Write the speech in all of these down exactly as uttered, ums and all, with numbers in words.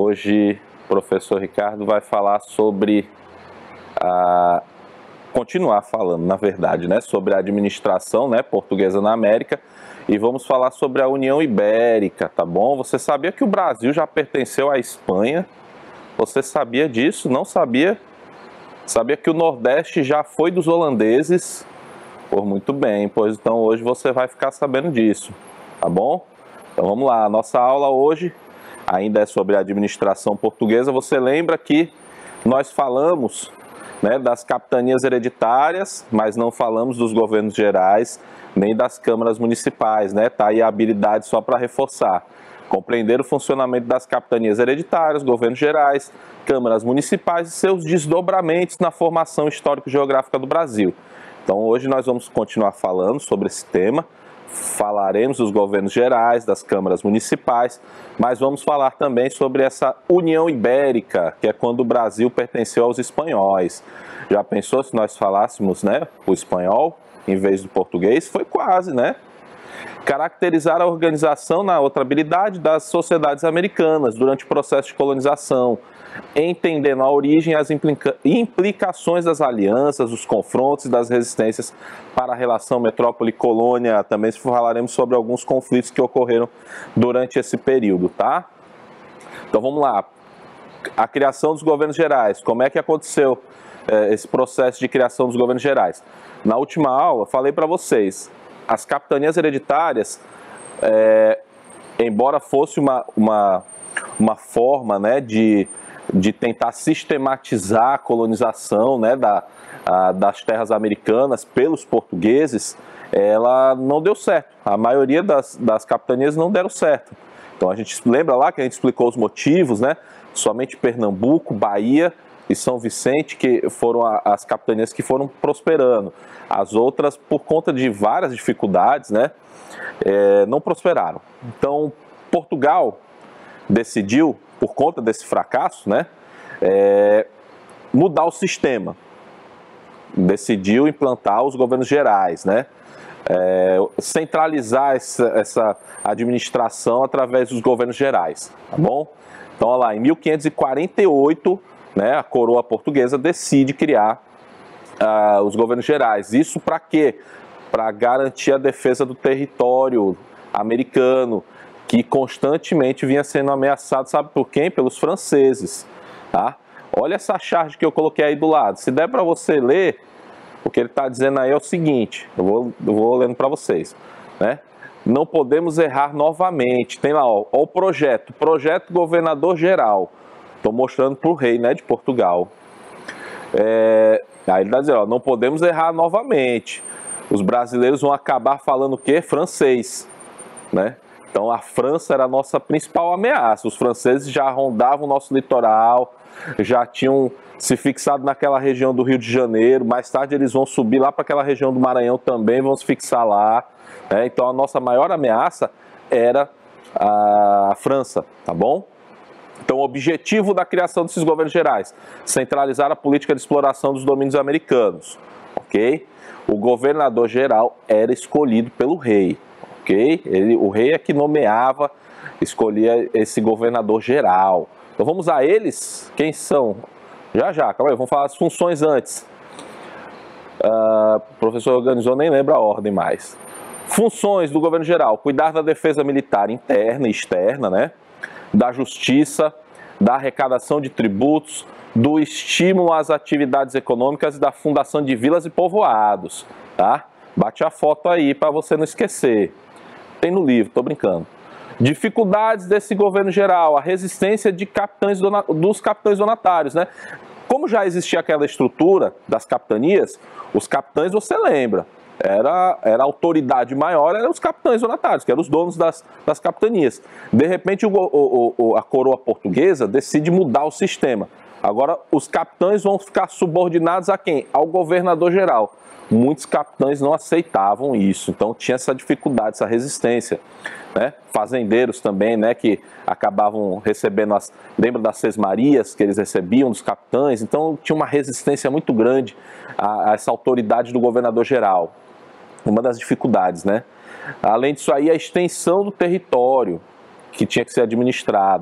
Hoje o professor Ricardo vai falar sobre, a, continuar falando, na verdade, né, sobre a administração, né, portuguesa na América, e vamos falar sobre a União Ibérica, tá bom? Você sabia que o Brasil já pertenceu à Espanha? Você sabia disso? Não sabia? Sabia que o Nordeste já foi dos holandeses? Por muito bem, pois então hoje você vai ficar sabendo disso, tá bom? Então vamos lá, a nossa aula hoje ainda é sobre a administração portuguesa. Você lembra que nós falamos, né, das capitanias hereditárias, mas não falamos dos governos gerais, nem das câmaras municipais, né? Tá aí a habilidade só para reforçar. Compreender o funcionamento das capitanias hereditárias, governos gerais, câmaras municipais e seus desdobramentos na formação histórico-geográfica do Brasil. Então hoje nós vamos continuar falando sobre esse tema. Falaremos dos governos gerais, das câmaras municipais, mas vamos falar também sobre essa União Ibérica, que é quando o Brasil pertenceu aos espanhóis. Já pensou se nós falássemos, né, o espanhol em vez do português? Foi quase, né? Caracterizar a organização na outra habilidade das sociedades americanas durante o processo de colonização, entendendo a origem e as implica implicações das alianças, dos confrontos e das resistências para a relação metrópole-colônia. Também falaremos sobre alguns conflitos que ocorreram durante esse período, tá? Então vamos lá. A criação dos governos gerais. Como é que aconteceu eh, esse processo de criação dos governos gerais? Na última aula, falei para vocês, as capitanias hereditárias, é, embora fosse uma, uma, uma forma, né, de, de tentar sistematizar a colonização, né, da, a, das terras americanas pelos portugueses, ela não deu certo. A maioria das, das capitanias não deram certo. Então a gente lembra lá que a gente explicou os motivos, né? Somente Pernambuco, Bahia e São Vicente que foram as capitanias que foram prosperando. As outras, por conta de várias dificuldades, né, é, não prosperaram. Então, Portugal decidiu, por conta desse fracasso, né, é, mudar o sistema. Decidiu implantar os governos gerais, né, é, centralizar essa, essa administração através dos governos gerais, tá bom? Então, olha lá, em mil quinhentos e quarenta e oito, né, a coroa portuguesa decide criar uh, os governos gerais. Isso para quê? Para garantir a defesa do território americano, que constantemente vinha sendo ameaçado, sabe por quem? Pelos franceses, tá? Olha essa charge que eu coloquei aí do lado. Se der para você ler, o que ele está dizendo aí é o seguinte, eu vou, eu vou lendo para vocês, né? Não podemos errar novamente. Tem lá, ó, ó o projeto, projeto governador geral. Estou mostrando para o rei, né, de Portugal. É, aí ele está dizendo, ó, não podemos errar novamente. Os brasileiros vão acabar falando o quê? Francês, né? Então a França era a nossa principal ameaça. Os franceses já rondavam o nosso litoral, já tinham se fixado naquela região do Rio de Janeiro. Mais tarde eles vão subir lá para aquela região do Maranhão também, vão se fixar lá, né? Então a nossa maior ameaça era a França, tá bom? Então, o objetivo da criação desses governos gerais, centralizar a política de exploração dos domínios americanos, ok? O governador geral era escolhido pelo rei, ok? Ele, o rei é que nomeava, escolhia esse governador geral. Então, vamos a eles, quem são? Já, já, calma aí, vamos falar as funções antes. Uh, o professor organizou, nem lembra a ordem mais. Funções do governo geral, cuidar da defesa militar interna e externa, né? Da justiça, da arrecadação de tributos, do estímulo às atividades econômicas e da fundação de vilas e povoados, tá? Bate a foto aí para você não esquecer. Tem no livro, tô brincando. Dificuldades desse governo geral, a resistência de capitães dona, dos capitães donatários, né? Como já existia aquela estrutura das capitanias, os capitães, você lembra, Era, era a autoridade maior, eram os capitães donatários, que eram os donos das, das capitanias. De repente, o, o, o, a coroa portuguesa decide mudar o sistema. Agora, os capitães vão ficar subordinados a quem? Ao governador geral. Muitos capitães não aceitavam isso, então tinha essa dificuldade, essa resistência, né? Fazendeiros também, né, que acabavam recebendo as... Lembra das sesmarias que eles recebiam dos capitães? Então tinha uma resistência muito grande a, a essa autoridade do governador geral. Uma das dificuldades, né? Além disso aí, a extensão do território que tinha que ser administrado.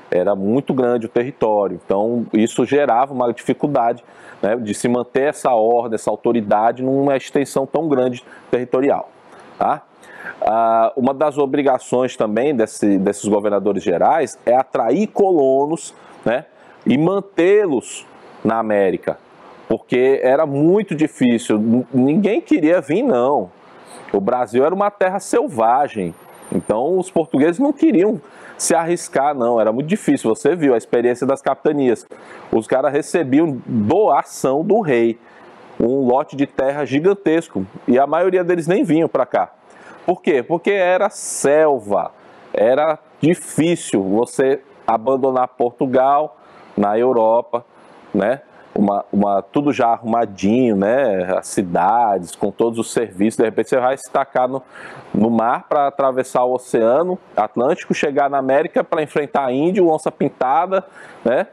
era muito grande o território, então isso gerava uma dificuldade, né, de se manter essa ordem, essa autoridade numa extensão tão grande territorial. Tá? Ah, uma das obrigações também desse, desses governadores gerais é atrair colonos, né, e mantê-los na América, porque era muito difícil, ninguém queria vir não, o Brasil era uma terra selvagem, então os portugueses não queriam se arriscar não, era muito difícil, você viu a experiência das capitanias, os caras recebiam doação do rei, um lote de terra gigantesco, e a maioria deles nem vinham para cá. Por quê? Porque era selva, era difícil você abandonar Portugal na Europa, né? Uma, uma, tudo já arrumadinho, né? As cidades, com todos os serviços, de repente você vai se tacar no, no mar para atravessar o Oceano Atlântico, chegar na América para enfrentar índio, onça pintada, né?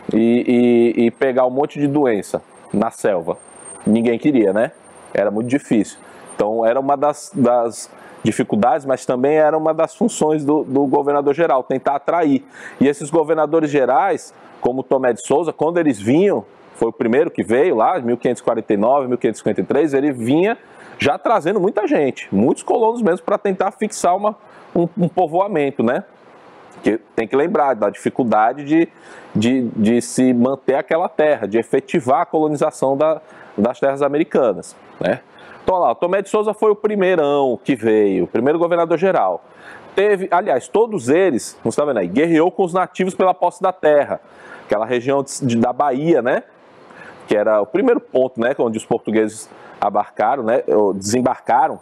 E, e, e pegar um monte de doença na selva. Ninguém queria, né? Era muito difícil. Então era uma das, das dificuldades, mas também era uma das funções do, do governador geral, tentar atrair. E esses governadores gerais, como Tomé de Souza, quando eles vinham, foi o primeiro que veio lá, em mil quinhentos e quarenta e nove, mil quinhentos e cinquenta e três, ele vinha já trazendo muita gente, muitos colonos mesmo, para tentar fixar uma, um, um povoamento, né? Que tem que lembrar da dificuldade de, de, de se manter aquela terra, de efetivar a colonização da, das terras americanas, né? Então, lá, Tomé de Souza foi o primeirão que veio, o primeiro governador geral. Teve, aliás, todos eles, não está vendo aí, guerreou com os nativos pela posse da terra, aquela região de, da Bahia, né? Que era o primeiro ponto, né, onde os portugueses abarcaram, né, desembarcaram.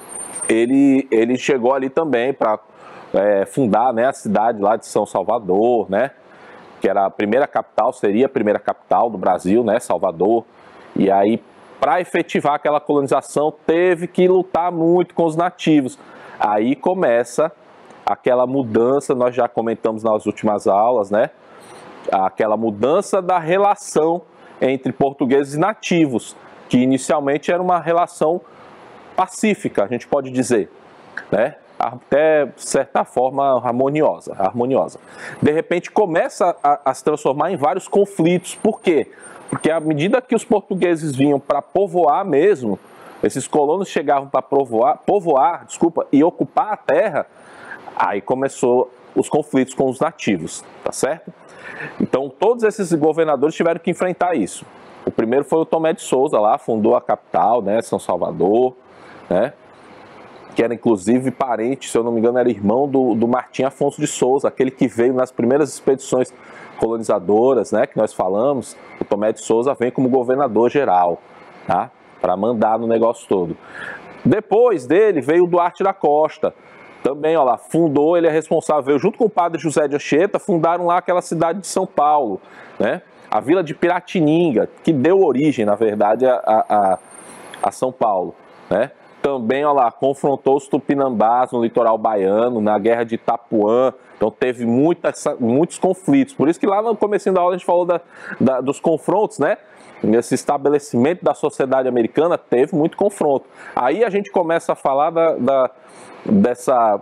Ele, ele chegou ali também para é, fundar, né, a cidade lá de São Salvador, né, que era a primeira capital, seria a primeira capital do Brasil, né, Salvador. E aí, para efetivar aquela colonização, teve que lutar muito com os nativos. Aí começa aquela mudança, nós já comentamos nas últimas aulas, né, aquela mudança da relação entre portugueses e nativos, que inicialmente era uma relação pacífica, a gente pode dizer, né? Até certa forma harmoniosa, harmoniosa. De repente começa a, a se transformar em vários conflitos. Por quê? Porque à medida que os portugueses vinham para povoar mesmo, esses colonos chegavam para povoar, povoar, desculpa, e ocupar a terra, aí começou os conflitos com os nativos, tá certo? Então todos esses governadores tiveram que enfrentar isso. O primeiro foi o Tomé de Souza lá, fundou a capital, né, São Salvador, né, que era inclusive parente, se eu não me engano, era irmão do, do Martim Afonso de Souza, aquele que veio nas primeiras expedições colonizadoras, né, que nós falamos. O Tomé de Souza vem como governador geral, tá, para mandar no negócio todo. Depois dele veio o Duarte da Costa, também, ó lá, fundou, ele é responsável, junto com o padre José de Anchieta, fundaram lá aquela cidade de São Paulo, né? A vila de Piratininga, que deu origem, na verdade, a, a, a São Paulo, né? Também, ó lá, confrontou os tupinambás no litoral baiano, na guerra de Itapuã, então teve muita, muitos conflitos, por isso que lá no comecinho da aula a gente falou da, da, dos confrontos, né? Nesse estabelecimento da sociedade americana teve muito confronto. Aí a gente começa a falar da, da, dessa,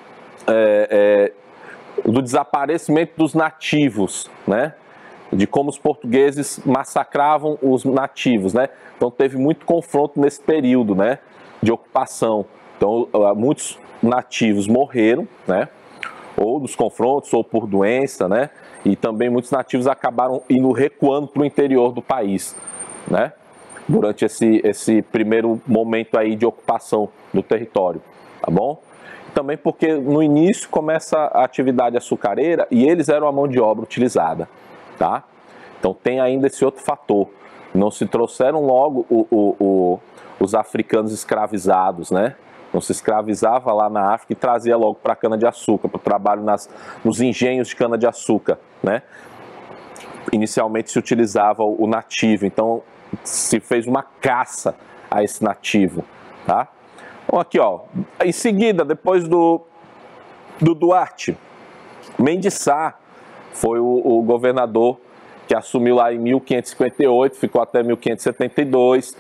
é, é, do desaparecimento dos nativos, né? De como os portugueses massacravam os nativos, né? Então teve muito confronto nesse período, né, de ocupação. Então muitos nativos morreram, né? Ou dos confrontos, ou por doença, né? E também muitos nativos acabaram indo recuando para o interior do país, né? Durante esse, esse primeiro momento aí de ocupação do território, tá bom? Também porque no início começa a atividade açucareira e eles eram a mão de obra utilizada, tá? Então tem ainda esse outro fator. Não se trouxeram logo o, o, o, os africanos escravizados, né? Não se escravizava lá na África e trazia logo para a cana-de-açúcar, para o trabalho nas, nos engenhos de cana-de-açúcar, né? Inicialmente se utilizava o nativo, então se fez uma caça a esse nativo, tá? Então aqui, ó, em seguida, depois do, do Duarte, Mendes Sá foi o, o governador que assumiu lá em mil quinhentos e cinquenta e oito, ficou até mil quinhentos e setenta e dois.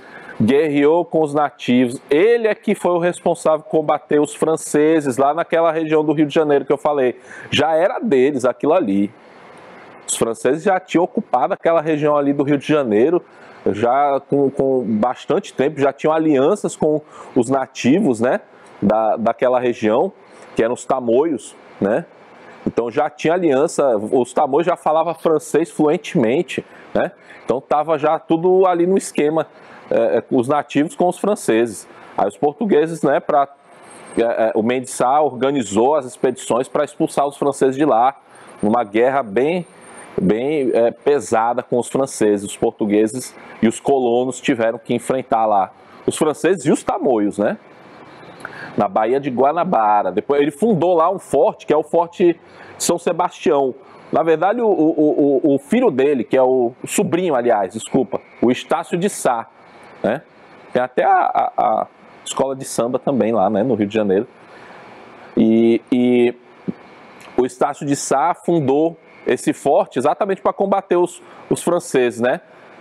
guerreou com os nativos. Ele é que foi o responsável por combater os franceses lá naquela região do Rio de Janeiro que eu falei. Já era deles aquilo ali. Os franceses já tinham ocupado aquela região ali do Rio de Janeiro, já com, com bastante tempo, já tinham alianças com os nativos, né, da, daquela região, que eram os tamoios, né? Então já tinha aliança, os tamoios já falavam francês fluentemente, né? Então estava já tudo ali no esquema, é, os nativos com os franceses. Aí os portugueses, né, para é, é, o Mendes Sá organizou as expedições para expulsar os franceses de lá, numa guerra bem, bem é, pesada com os franceses. Os portugueses e os colonos tiveram que enfrentar lá os franceses e os tamoios, né? Na Baía de Guanabara. Depois ele fundou lá um forte, que é o Forte São Sebastião. Na verdade, o, o, o, o filho dele, que é o, o sobrinho, aliás, desculpa, o Estácio de Sá, né? Tem até a, a, a escola de samba também lá, né, no Rio de Janeiro. E, e o Estácio de Sá fundou esse forte exatamente para combater os, os franceses, né?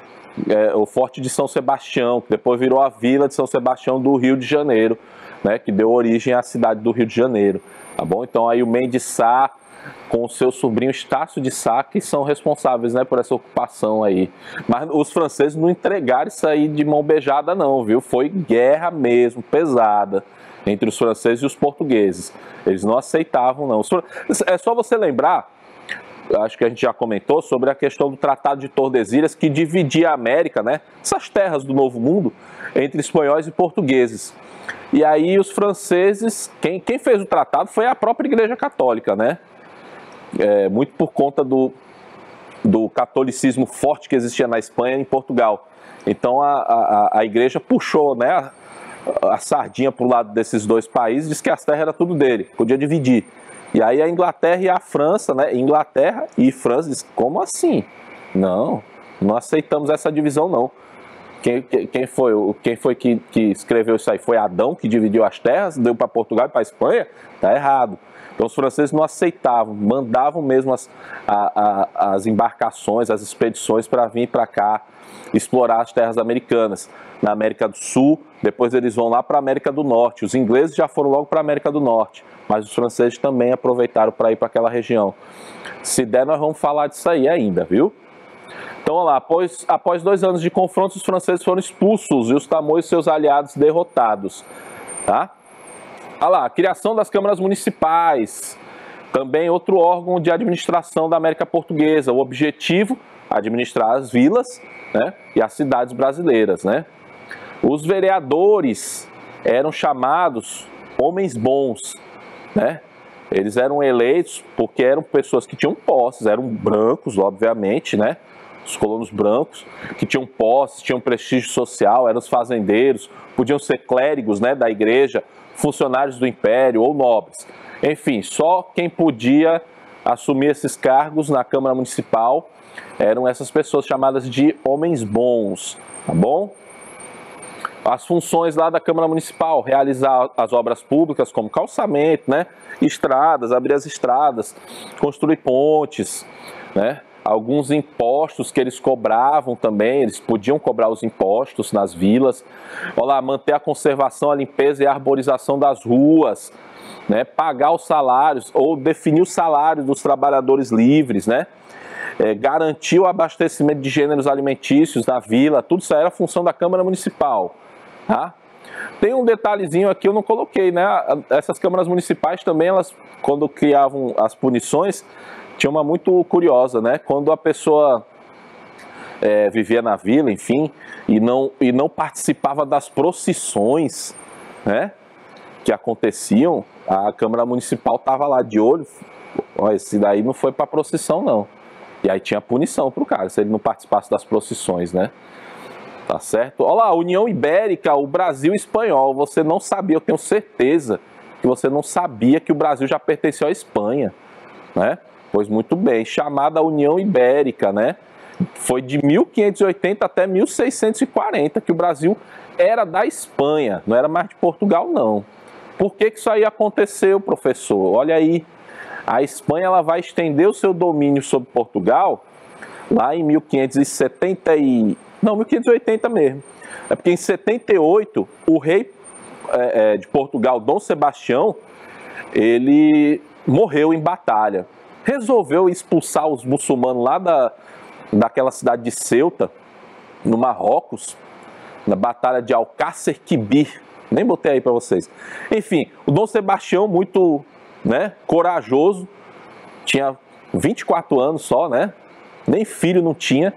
É, o Forte de São Sebastião, que depois virou a Vila de São Sebastião do Rio de Janeiro, né, que deu origem à cidade do Rio de Janeiro, tá bom? Então aí o Mendes Sá com o seu sobrinho Estácio de Sá que são responsáveis, né, por essa ocupação aí. Mas os franceses não entregaram isso aí de mão beijada não, viu? Foi guerra mesmo, pesada, entre os franceses e os portugueses. Eles não aceitavam não. É só você lembrar, acho que a gente já comentou, sobre a questão do Tratado de Tordesilhas, que dividia a América, né, essas terras do Novo Mundo, entre espanhóis e portugueses. E aí os franceses, quem, quem fez o tratado foi a própria Igreja Católica, né? É, muito por conta do, do catolicismo forte que existia na Espanha e em Portugal. Então a, a, a Igreja puxou, né, a, a sardinha para o lado desses dois países, disse que as terras eram tudo dele, podia dividir. E aí a Inglaterra e a França, né? Inglaterra e França disse, como assim? Não, não aceitamos essa divisão não. Quem, quem foi, quem foi que, que escreveu isso aí? Foi Adão que dividiu as terras, deu para Portugal e para a Espanha? Tá errado. Então os franceses não aceitavam, mandavam mesmo as, a, a, as embarcações, as expedições para vir para cá explorar as terras americanas. Na América do Sul, depois eles vão lá para a América do Norte. Os ingleses já foram logo para a América do Norte, mas os franceses também aproveitaram para ir para aquela região. Se der, nós vamos falar disso aí ainda, viu? Então, olha lá, após, após dois anos de confrontos, os franceses foram expulsos e os tamoios e seus aliados derrotados. Tá? Olha lá, a criação das câmaras municipais, também outro órgão de administração da América Portuguesa. O objetivo, administrar as vilas, né, e as cidades brasileiras, né? Os vereadores eram chamados homens bons, né? Eles eram eleitos porque eram pessoas que tinham posses, eram brancos, obviamente, né? Os colonos brancos, que tinham posses, tinham prestígio social, eram os fazendeiros, podiam ser clérigos, né, da igreja, funcionários do império ou nobres. Enfim, só quem podia assumir esses cargos na Câmara Municipal eram essas pessoas chamadas de homens bons, tá bom? As funções lá da Câmara Municipal, realizar as obras públicas como calçamento, né, estradas, abrir as estradas, construir pontes, né? Alguns impostos que eles cobravam também, eles podiam cobrar os impostos nas vilas. Olha lá, manter a conservação, a limpeza e a arborização das ruas, né? Pagar os salários ou definir o salário dos trabalhadores livres, né? É, garantir o abastecimento de gêneros alimentícios na vila, tudo isso era função da Câmara Municipal. Tá? Tem um detalhezinho aqui, eu não coloquei, né? Essas câmaras municipais também, elas, quando criavam as punições, tinha uma muito curiosa, né? Quando a pessoa é, vivia na vila, enfim, e não, e não participava das procissões, né, que aconteciam, a Câmara Municipal estava lá de olho, ó, esse daí não foi para procissão não. E aí tinha punição para o cara, se ele não participasse das procissões, né? Tá certo? Olha lá, União Ibérica, o Brasil espanhol, você não sabia, eu tenho certeza que você não sabia que o Brasil já pertenceu à Espanha, né? Pois muito bem, chamada União Ibérica, né? Foi de mil quinhentos e oitenta até mil seiscentos e quarenta que o Brasil era da Espanha, não era mais de Portugal, não. Por que que isso aí aconteceu, professor? Olha aí, a Espanha ela vai estender o seu domínio sobre Portugal lá em mil quinhentos e setenta e... não, mil quinhentos e oitenta mesmo. É porque em setenta e oito, o rei é, é, de Portugal, Dom Sebastião, ele morreu em batalha. Resolveu expulsar os muçulmanos lá da, daquela cidade de Ceuta, no Marrocos, na batalha de Alcácer Quibir. Nem botei aí para vocês. Enfim, o Dom Sebastião, muito, né, corajoso, tinha vinte e quatro anos só, né? Nem filho não tinha.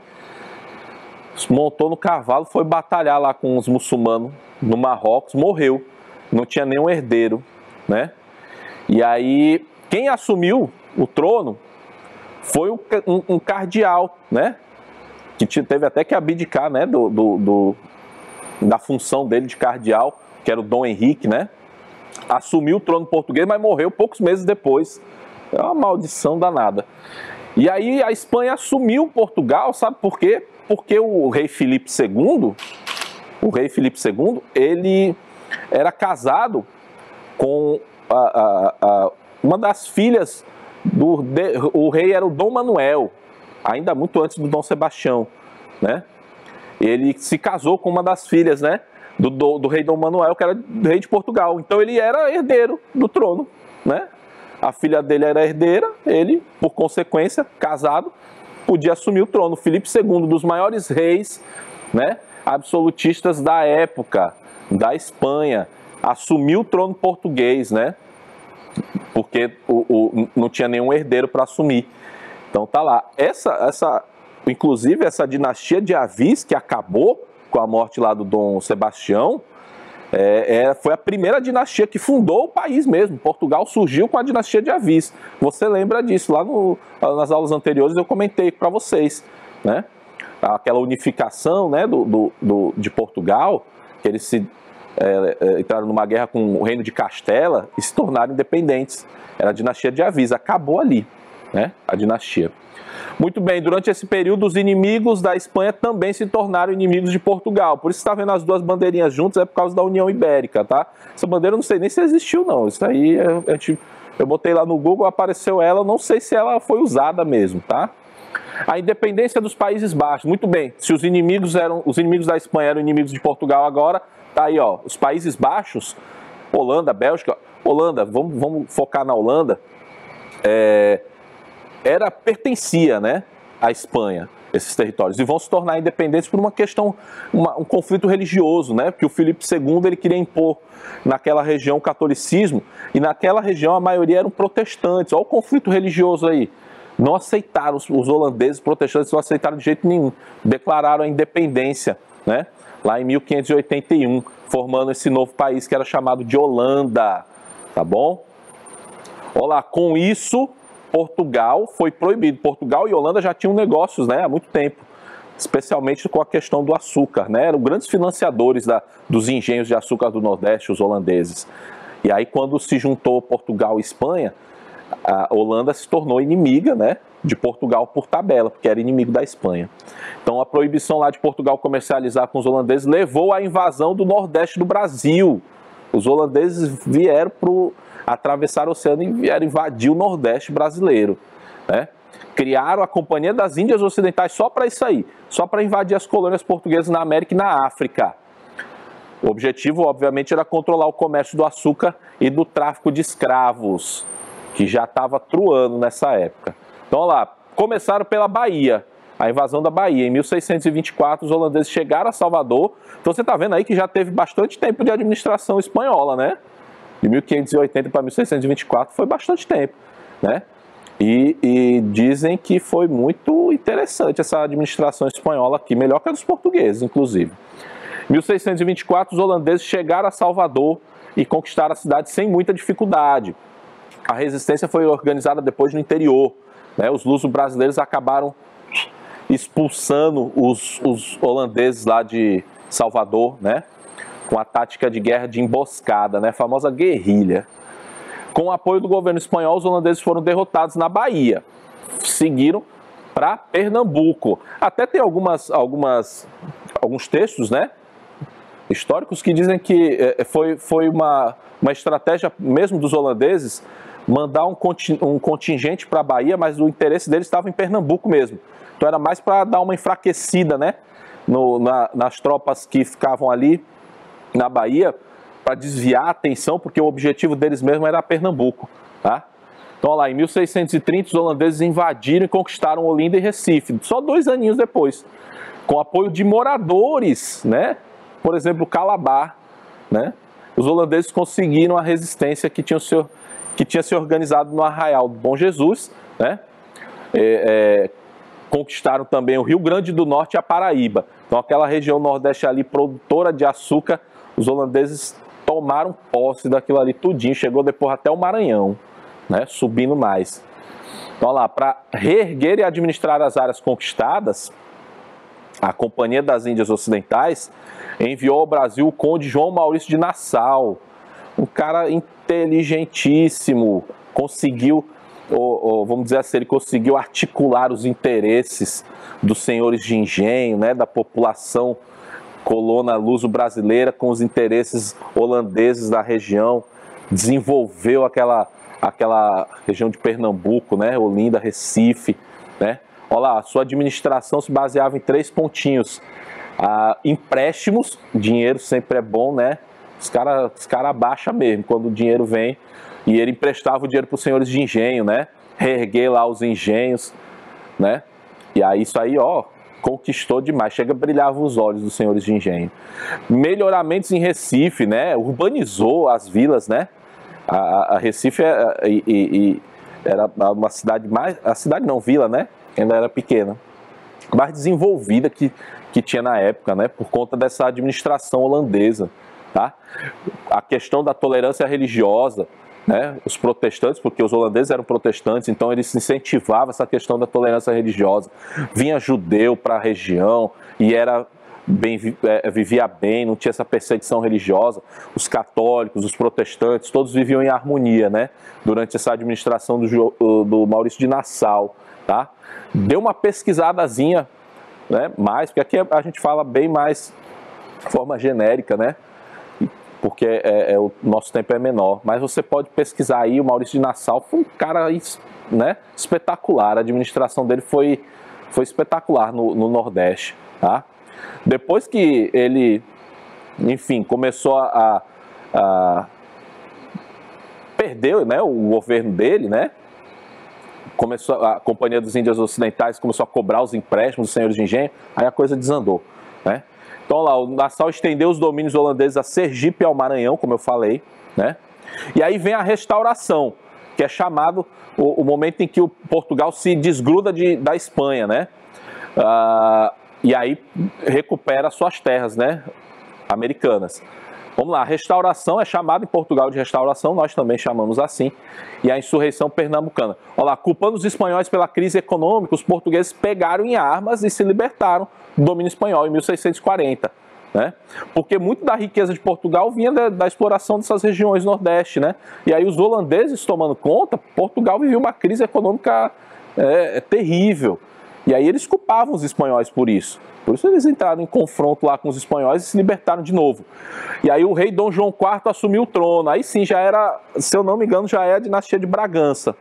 Montou no cavalo, foi batalhar lá com os muçulmanos no Marrocos, morreu. Não tinha nenhum herdeiro, né? E aí, quem assumiu o trono foi um, um, um cardeal, né? Que teve até que abdicar, né? Do, do, do, da função dele de cardeal, que era o Dom Henrique, né? Assumiu o trono português, mas morreu poucos meses depois. É uma maldição danada. E aí a Espanha assumiu Portugal, sabe por quê? Porque o rei Filipe segundo, o rei Filipe segundo, ele era casado com a, a, a, uma das filhas do de, o rei era o Dom Manuel, ainda muito antes do Dom Sebastião, né? Ele se casou com uma das filhas, né, do, do, do rei Dom Manuel, que era rei de Portugal. Então ele era herdeiro do trono, né? A filha dele era herdeira, ele, por consequência, casado, podia assumir o trono. Filipe segundo, dos maiores reis, né, absolutistas da época, da Espanha, assumiu o trono português, né? Porque o, o, não tinha nenhum herdeiro para assumir. Então tá lá. Essa, essa, inclusive essa dinastia de Avis, que acabou com a morte lá do Dom Sebastião, é, é, foi a primeira dinastia que fundou o país mesmo. Portugal surgiu com a dinastia de Avis. Você lembra disso? Lá no, nas aulas anteriores eu comentei para vocês, né? Aquela unificação, né, do, do, do, de Portugal, que eles se é, é, entraram numa guerra com o reino de Castela e se tornaram independentes. Era a dinastia de Avis, acabou ali, né, a dinastia. Muito bem, durante esse período os inimigos da Espanha também se tornaram inimigos de Portugal. Por isso você está vendo as duas bandeirinhas juntas, é por causa da União Ibérica, tá? Essa bandeira eu não sei nem se existiu não, isso aí a gente, eu botei lá no Google, apareceu ela, não sei se ela foi usada mesmo, tá? A independência dos Países Baixos, muito bem, se os inimigos eram, os inimigos da Espanha eram inimigos de Portugal agora, tá aí ó, os Países Baixos, Holanda, Bélgica, Holanda, vamos, vamos focar na Holanda, é... era, pertencia, né, à Espanha, esses territórios, e vão se tornar independentes por uma questão, uma, um conflito religioso, né, porque o Filipe segundo ele queria impor naquela região o catolicismo, e naquela região a maioria eram protestantes. Olha o conflito religioso aí, não aceitaram, os, os holandeses protestantes não aceitaram de jeito nenhum, declararam a independência, né, lá em mil quinhentos e oitenta e um, formando esse novo país que era chamado de Holanda, tá bom? Olha lá, com isso Portugal foi proibido. Portugal e Holanda já tinham negócios, né, há muito tempo, especialmente com a questão do açúcar, né, eram grandes financiadores da, dos engenhos de açúcar do Nordeste, os holandeses. E aí quando se juntou Portugal e Espanha, a Holanda se tornou inimiga, né, de Portugal por tabela, porque era inimigo da Espanha. Então a proibição lá de Portugal comercializar com os holandeses levou à invasão do Nordeste do Brasil. Os holandeses vieram para atravessar o oceano e vieram invadir o Nordeste brasileiro, né? Criaram a Companhia das Índias Ocidentais só para isso aí, só para invadir as colônias portuguesas na América e na África. O objetivo, obviamente, era controlar o comércio do açúcar e do tráfico de escravos, que já estava truando nessa época. Então, olha lá, começaram pela Bahia, a invasão da Bahia. Em mil seiscentos e vinte e quatro, os holandeses chegaram a Salvador. Então, você está vendo aí que já teve bastante tempo de administração espanhola, né? De mil quinhentos e oitenta para mil seiscentos e vinte e quatro foi bastante tempo, né? E, e dizem que foi muito interessante essa administração espanhola aqui, melhor que a dos portugueses, inclusive. Em mil seiscentos e vinte e quatro, os holandeses chegaram a Salvador e conquistaram a cidade sem muita dificuldade. A resistência foi organizada depois no interior, né? Os luso-brasileiros acabaram expulsando os, os holandeses lá de Salvador, né? Com a tática de guerra de emboscada, né? A famosa guerrilha. Com o apoio do governo espanhol, os holandeses foram derrotados na Bahia. Seguiram para Pernambuco. Até tem algumas, algumas, alguns textos, né, históricos que dizem que foi, foi uma, uma estratégia mesmo dos holandeses mandar um, um contingente para a Bahia, mas o interesse deles estava em Pernambuco mesmo. Então era mais para dar uma enfraquecida, né, no, na, nas tropas que ficavam ali na Bahia para desviar a atenção, porque o objetivo deles mesmo era Pernambuco, tá? Então, olha lá, em mil seiscentos e trinta, os holandeses invadiram e conquistaram Olinda e Recife, só dois aninhos depois, com apoio de moradores, né? Por exemplo, Calabar, né? Os holandeses conseguiram a resistência que tinha, se, que tinha se organizado no Arraial do Bom Jesus, né? É, é, conquistaram também o Rio Grande do Norte e a Paraíba. Então, aquela região nordeste ali, produtora de açúcar, os holandeses tomaram posse daquilo ali tudinho, chegou depois até o Maranhão, né? Subindo mais. Então, lá, para reerguer e administrar as áreas conquistadas, a Companhia das Índias Ocidentais enviou ao Brasil o conde João Maurício de Nassau, um cara inteligentíssimo, conseguiu, ou, ou, vamos dizer assim, ele conseguiu articular os interesses dos senhores de engenho, né, da população colona luso-brasileira com os interesses holandeses da região, desenvolveu aquela, aquela região de Pernambuco, né, Olinda, Recife, né. Olha lá, a sua administração se baseava em três pontinhos. Ah, empréstimos, dinheiro sempre é bom, né? Os caras os cara abaixam mesmo quando o dinheiro vem. E ele emprestava o dinheiro para os senhores de engenho, né? Reerguer lá os engenhos, né? E aí isso aí, ó, conquistou demais. Chega, brilhava os olhos dos senhores de engenho. Melhoramentos em Recife, né? Urbanizou as vilas, né? A, a Recife é, e, e, era uma cidade mais... A cidade não, vila, né? Ainda era pequena, mais desenvolvida que, que tinha na época, né, por conta dessa administração holandesa, tá? A questão da tolerância religiosa, né, os protestantes, porque os holandeses eram protestantes, então eles incentivavam essa questão da tolerância religiosa. Vinha judeu para a região e era bem, é, vivia bem, não tinha essa perseguição religiosa. Os católicos, os protestantes, todos viviam em harmonia, né, durante essa administração do, do Maurício de Nassau, tá? Deu uma pesquisadazinha, né, mais, porque aqui a gente fala bem mais de forma genérica, né, porque é, é, o nosso tempo é menor, mas você pode pesquisar aí, o Maurício de Nassau foi um cara, né, espetacular, a administração dele foi, foi espetacular no, no Nordeste, tá? Depois que ele, enfim, começou a, a perder, né, o governo dele, né, começou, a Companhia das Índias Ocidentais começou a cobrar os empréstimos dos senhores de engenho, aí a coisa desandou, né? Então lá, o Nassau estendeu os domínios holandeses a Sergipe e ao Maranhão, como eu falei, né? E aí vem a restauração, que é chamado o, o momento em que o Portugal se desgruda de, da Espanha, né? Ah, e aí recupera suas terras, né, americanas. Vamos lá, a restauração é chamada em Portugal de restauração, nós também chamamos assim, e a insurreição pernambucana. Olha lá, culpando os espanhóis pela crise econômica, os portugueses pegaram em armas e se libertaram do domínio espanhol em mil seiscentos e quarenta, né? Porque muito da riqueza de Portugal vinha da, da exploração dessas regiões nordeste, né? E aí os holandeses tomando conta, Portugal vivia uma crise econômica é, é, terrível. E aí eles culpavam os espanhóis por isso. Por isso eles entraram em confronto lá com os espanhóis e se libertaram de novo. E aí o rei Dom João quarto assumiu o trono. Aí sim, já era, se eu não me engano, já é a dinastia de Bragança.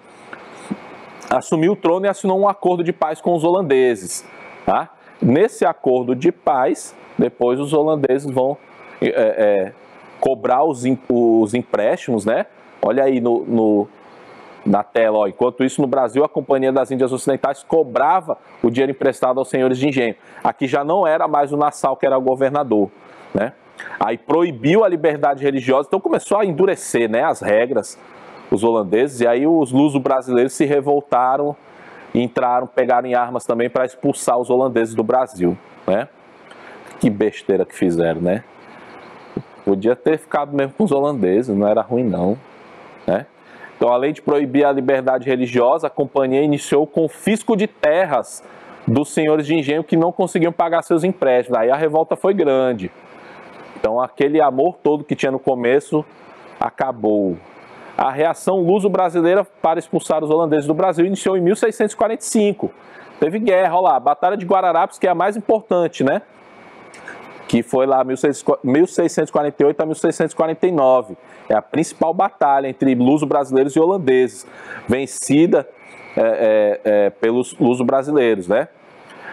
Assumiu o trono e assinou um acordo de paz com os holandeses, tá? Nesse acordo de paz, depois os holandeses vão é, é, cobrar os, os empréstimos, né? Olha aí no... no na tela, ó. Enquanto isso, no Brasil, a Companhia das Índias Ocidentais cobrava o dinheiro emprestado aos senhores de engenho. Aqui já não era mais o Nassau que era o governador, né? Aí proibiu a liberdade religiosa, então começou a endurecer, né, as regras, os holandeses, e aí os luso-brasileiros se revoltaram, entraram, pegaram em armas também para expulsar os holandeses do Brasil, né? Que besteira que fizeram, né? Podia ter ficado mesmo com os holandeses, não era ruim não, né? Então, além de proibir a liberdade religiosa, a companhia iniciou o confisco de terras dos senhores de engenho que não conseguiam pagar seus empréstimos. Aí a revolta foi grande. Então, aquele amor todo que tinha no começo acabou. A reação luso-brasileira para expulsar os holandeses do Brasil iniciou em mil seiscentos e quarenta e cinco. Teve guerra, olha lá, a Batalha de Guararapes, que é a mais importante, né? Que foi lá mil seiscentos e quarenta e oito a mil seiscentos e quarenta e nove. É a principal batalha entre luso-brasileiros e holandeses, vencida é, é, é, pelos luso-brasileiros, né?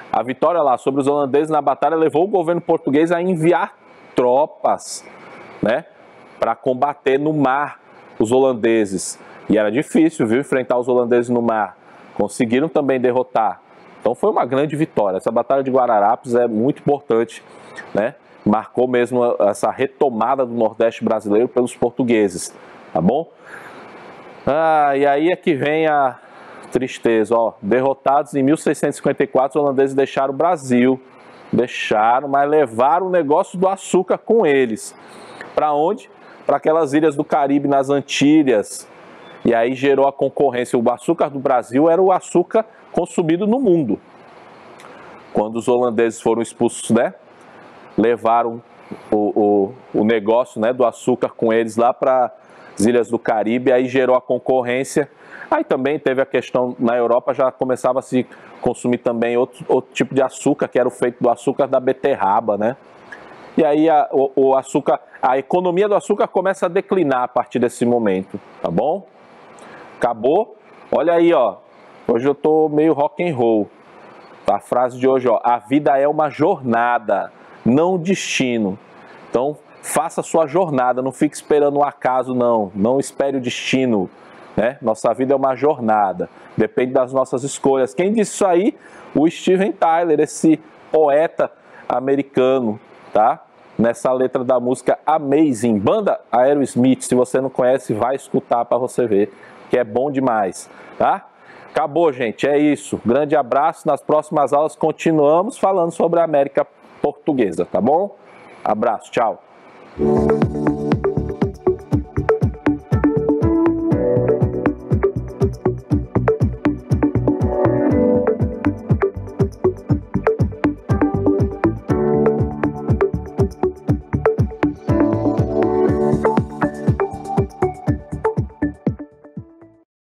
A vitória lá sobre os holandeses na batalha levou o governo português a enviar tropas, né, para combater no mar os holandeses. E era difícil, viu, enfrentar os holandeses no mar. Conseguiram também derrotar. Então foi uma grande vitória. Essa batalha de Guararapes é muito importante, né? Marcou mesmo essa retomada do Nordeste brasileiro pelos portugueses, tá bom? Ah, e aí é que vem a tristeza, ó. Derrotados em mil seiscentos e cinquenta e quatro, os holandeses deixaram o Brasil. Deixaram, mas levaram o negócio do açúcar com eles. Para onde? Para aquelas ilhas do Caribe, nas Antilhas. E aí gerou a concorrência. O açúcar do Brasil era o açúcar consumido no mundo. Quando os holandeses foram expulsos, né, levaram o, o, o negócio, né, do açúcar com eles lá para as ilhas do Caribe, aí gerou a concorrência. Aí também teve a questão, na Europa já começava a se consumir também outro, outro tipo de açúcar, que era o feito do açúcar da beterraba, né? E aí a, o, o açúcar, a economia do açúcar começa a declinar a partir desse momento, tá bom? Acabou? Olha aí, ó. Hoje eu tô meio rock and roll. A frase de hoje, ó. A vida é uma jornada, não um destino. Então, faça a sua jornada, não fique esperando o acaso, não. Não espere o destino, né? Nossa vida é uma jornada. Depende das nossas escolhas. Quem disse isso aí? O Steven Tyler, esse poeta americano, tá? Nessa letra da música Amazing, banda Aerosmith. Se você não conhece, vai escutar para você ver, que é bom demais, tá? Acabou, gente, é isso. Grande abraço. Nas próximas aulas continuamos falando sobre a América Portuguesa, tá bom? Abraço, tchau.